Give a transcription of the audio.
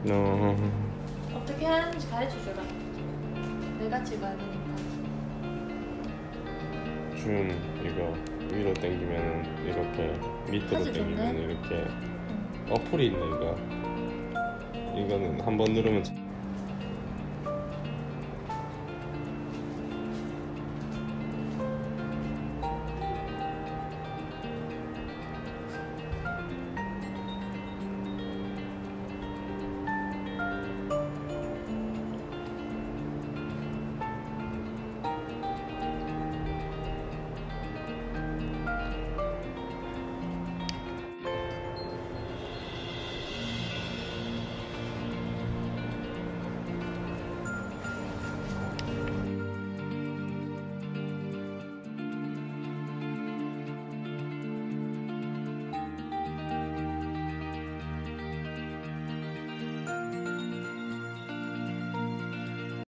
어떻게 하는지 가르쳐줘라. 내가 찍어야 되니까. 줌 이거 위로 당기면 이렇게, 밑으로 사진 당기면 좋네. 이렇게. 어플이 있네 이거. 이거는 한번 누르면